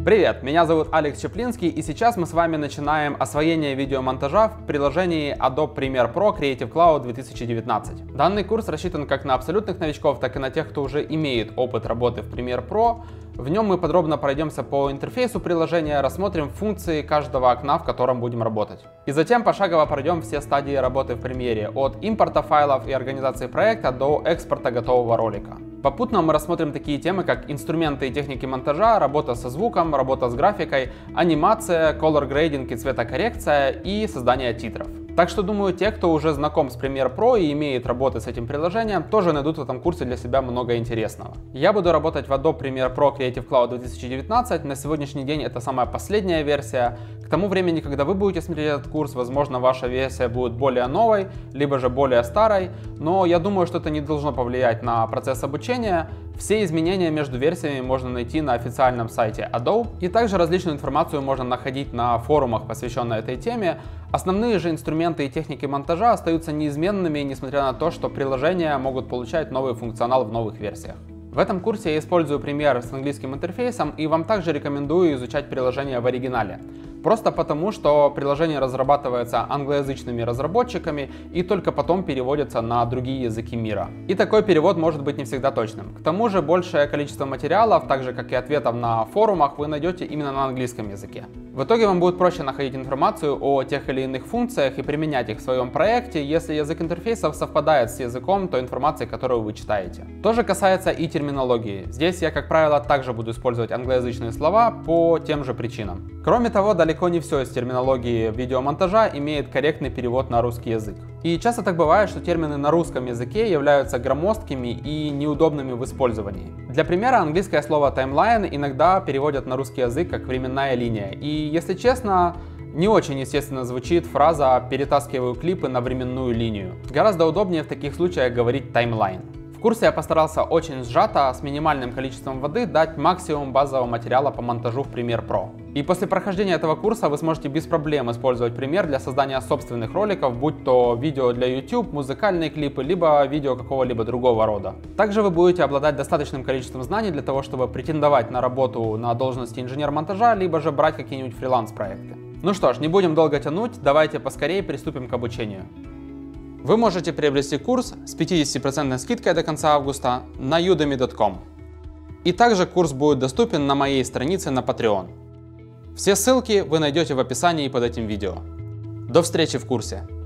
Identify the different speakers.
Speaker 1: Привет, меня зовут Алекс Чаплинский, и сейчас мы с вами начинаем освоение видеомонтажа в приложении Adobe Premiere Pro Creative Cloud 2019. Данный курс рассчитан как на абсолютных новичков, так и на тех, кто уже имеет опыт работы в Premiere Pro. В нем мы подробно пройдемся по интерфейсу приложения, рассмотрим функции каждого окна, в котором будем работать. И затем пошагово пройдем все стадии работы в Premiere, от импорта файлов и организации проекта до экспорта готового ролика. Попутно мы рассмотрим такие темы, как инструменты и техники монтажа, работа со звуком, работа с графикой, анимация, color grading и цветокоррекция и создание титров. Так что, думаю, те, кто уже знаком с Premiere Pro и имеет работы с этим приложением, тоже найдут в этом курсе для себя много интересного. Я буду работать в Adobe Premiere Pro Creative Cloud 2019, на сегодняшний день это самая последняя версия. К тому времени, когда вы будете смотреть этот курс, возможно, ваша версия будет более новой, либо же более старой, но я думаю, что это не должно повлиять на процесс обучения. Все изменения между версиями можно найти на официальном сайте Adobe, и также различную информацию можно находить на форумах, посвященных этой теме. Основные же инструменты и техники монтажа остаются неизменными, несмотря на то, что приложения могут получать новый функционал в новых версиях. В этом курсе я использую Premiere с английским интерфейсом, и вам также рекомендую изучать приложение в оригинале. Просто потому, что приложение разрабатывается англоязычными разработчиками и только потом переводится на другие языки мира. И такой перевод может быть не всегда точным. К тому же большее количество материалов, так же как и ответов на форумах, вы найдете именно на английском языке. В итоге вам будет проще находить информацию о тех или иных функциях и применять их в своем проекте, если язык интерфейсов совпадает с языком той информации, которую вы читаете. То же касается и терминологии. Здесь я, как правило, также буду использовать англоязычные слова по тем же причинам. Кроме того, далеко не все из терминологии видеомонтажа имеет корректный перевод на русский язык. И часто так бывает, что термины на русском языке являются громоздкими и неудобными в использовании. Для примера, английское слово timeline иногда переводят на русский язык как временная линия. И, если честно, не очень естественно звучит фраза «перетаскиваю клипы на временную линию». Гораздо удобнее в таких случаях говорить таймлайн. В курсе я постарался очень сжато, с минимальным количеством воды, дать максимум базового материала по монтажу в Premiere Pro. И после прохождения этого курса вы сможете без проблем использовать Premiere для создания собственных роликов, будь то видео для YouTube, музыкальные клипы, либо видео какого-либо другого рода. Также вы будете обладать достаточным количеством знаний для того, чтобы претендовать на работу на должности инженер-монтажа, либо же брать какие-нибудь фриланс-проекты. Ну что ж, не будем долго тянуть, давайте поскорее приступим к обучению. Вы можете приобрести курс с 50% скидкой до конца августа на udemy.com. И также курс будет доступен на моей странице на Patreon. Все ссылки вы найдете в описании под этим видео. До встречи в курсе!